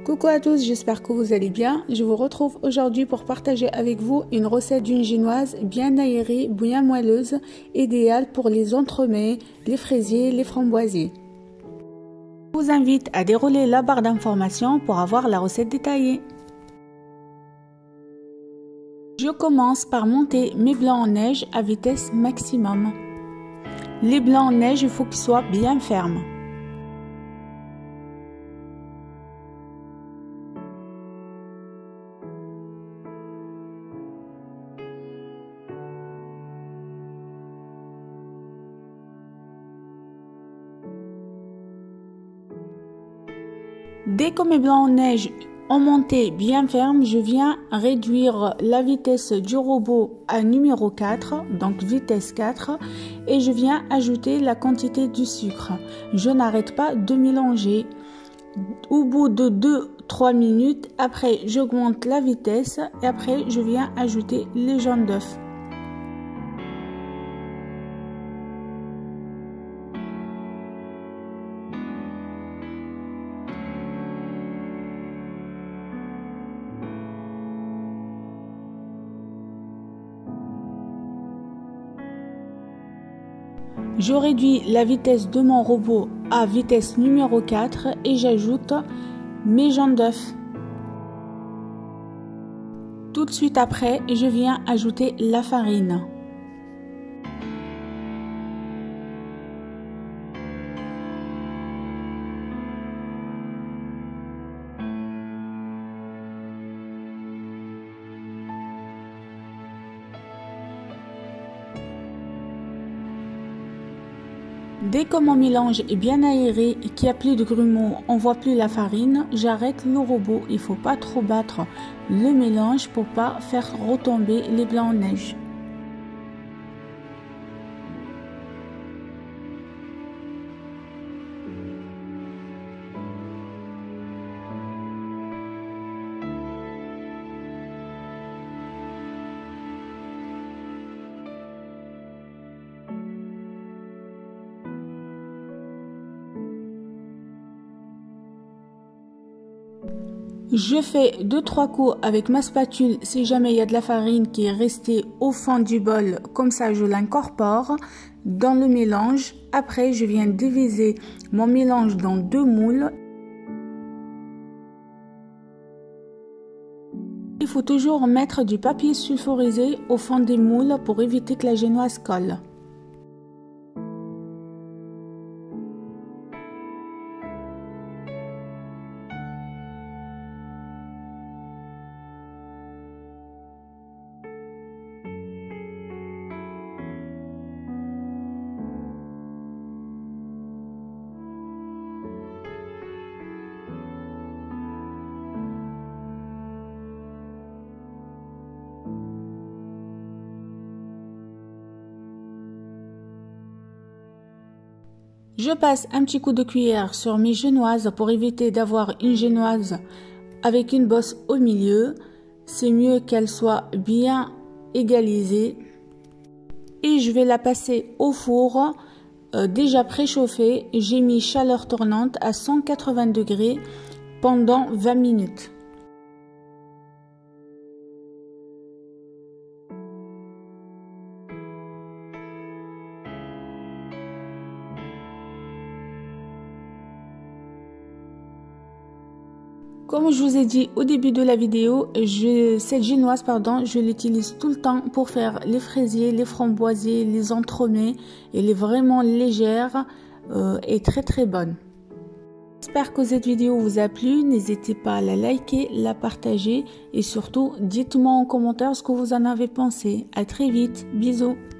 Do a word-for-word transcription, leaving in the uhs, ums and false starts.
Coucou à tous, j'espère que vous allez bien. Je vous retrouve aujourd'hui pour partager avec vous une recette d'une génoise bien aérée, bien moelleuse, idéale pour les entremets, les fraisiers, les framboisiers. Je vous invite à dérouler la barre d'informations pour avoir la recette détaillée. Je commence par monter mes blancs en neige à vitesse maximum. Les blancs en neige, il faut qu'ils soient bien fermes. Dès que mes blancs en neige ont monté bien ferme, je viens réduire la vitesse du robot à numéro quatre, donc vitesse quatre, et je viens ajouter la quantité du sucre. Je n'arrête pas de mélanger. Au bout de deux à trois minutes, après j'augmente la vitesse et après je viens ajouter les jaunes d'œufs. Je réduis la vitesse de mon robot à vitesse numéro quatre et j'ajoute mes jaunes d'œufs. Tout de suite après, je viens ajouter la farine. Dès que mon mélange est bien aéré et qu'il n'y a plus de grumeaux, on ne voit plus la farine, j'arrête le robot. Il ne faut pas trop battre le mélange pour ne pas faire retomber les blancs en neige. Je fais deux trois coups avec ma spatule si jamais il y a de la farine qui est restée au fond du bol, comme ça je l'incorpore dans le mélange. Après je viens diviser mon mélange dans deux moules. Il faut toujours mettre du papier sulfurisé au fond des moules pour éviter que la génoise colle. Je passe un petit coup de cuillère sur mes génoises pour éviter d'avoir une génoise avec une bosse au milieu. C'est mieux qu'elle soit bien égalisée. Et je vais la passer au four euh, déjà préchauffé. J'ai mis chaleur tournante à cent quatre-vingts degrés pendant vingt minutes. Comme je vous ai dit au début de la vidéo, je, cette génoise, pardon, je l'utilise tout le temps pour faire les fraisiers, les framboisiers, les entremets. Elle est vraiment légère euh, et très très bonne. J'espère que cette vidéo vous a plu. N'hésitez pas à la liker, la partager et surtout dites-moi en commentaire ce que vous en avez pensé. À très vite, bisous.